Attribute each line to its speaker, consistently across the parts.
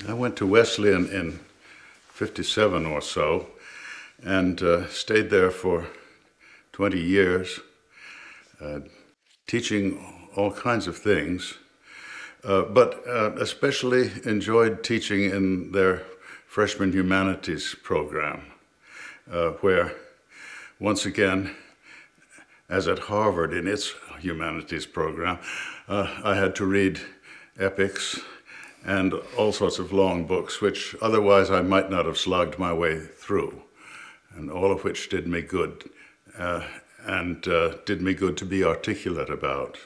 Speaker 1: I went to Wesleyan in '57 or so, and stayed there for 20 years, teaching all kinds of things, but especially enjoyed teaching in their freshman humanities program, where, once again, as at Harvard in its humanities program, I had to read epics and all sorts of long books, which otherwise I might not have slogged my way through, and all of which did me good, and did me good to be articulate about.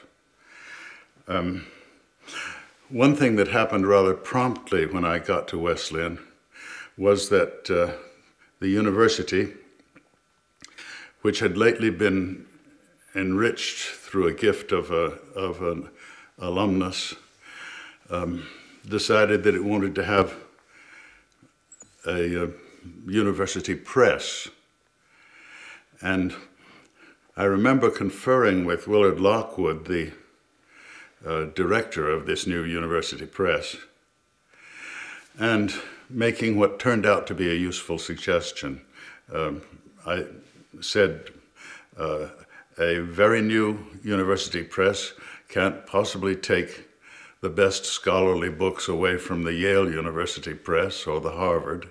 Speaker 1: One thing that happened rather promptly when I got to Wesleyan was that the university, which had lately been enriched through a gift of an alumnus, decided that it wanted to have a university press. And I remember conferring with Willard Lockwood, the director of this new university press, and making what turned out to be a useful suggestion. I said, a very new university press can't possibly take the best scholarly books away from the Yale University Press or the Harvard.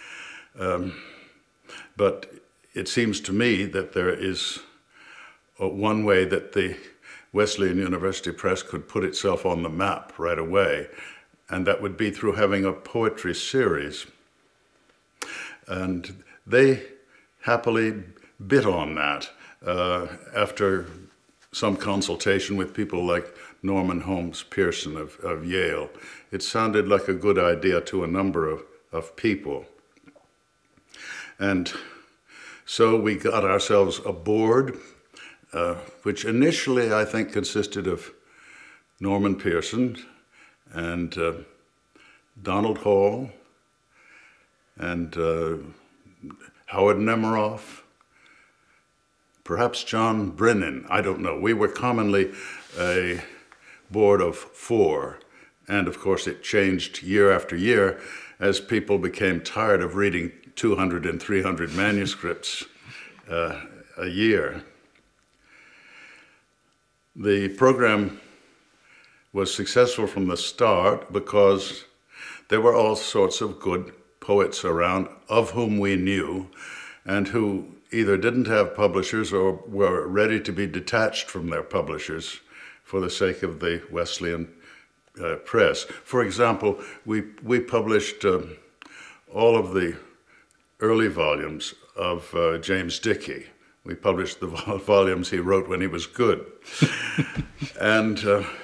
Speaker 1: But it seems to me that there is one way that the Wesleyan University Press could put itself on the map right away, and that would be through having a poetry series. And they happily bit on that after some consultation with people like Norman Holmes Pearson of Yale. It sounded like a good idea to a number of people. And so we got ourselves a board, which initially I think consisted of Norman Pearson and Donald Hall and Howard Nemerov, perhaps John Brinnin, I don't know. We were commonly a board of 4, and of course it changed year after year as people became tired of reading 200 and 300 manuscripts a year. The program was successful from the start because there were all sorts of good poets around of whom we knew and who either didn't have publishers or were ready to be detached from their publishers for the sake of the Wesleyan Press. For example, we published all of the early volumes of James Dickey. We published the volumes he wrote when he was good. And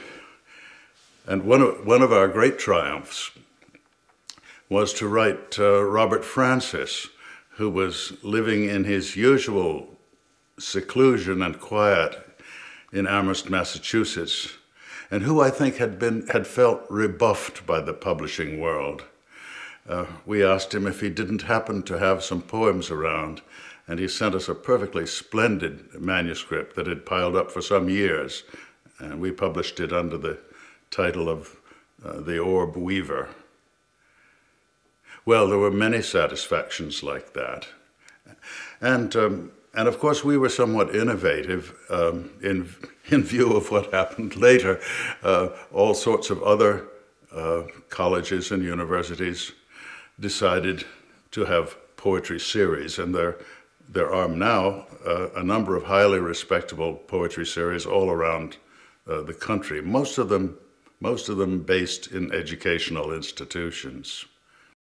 Speaker 1: one of our great triumphs was to write Robert Francis, who was living in his usual seclusion and quiet in Amherst, Massachusetts, and who I think had felt rebuffed by the publishing world. We asked him if he didn't happen to have some poems around, and he sent us a perfectly splendid manuscript that had piled up for some years, and we published it under the title of The Orb Weaver. Well, there were many satisfactions like that. And of course, we were somewhat innovative in view of what happened later. All sorts of other colleges and universities decided to have poetry series, and there are now a number of highly respectable poetry series all around the country, most of them based in educational institutions.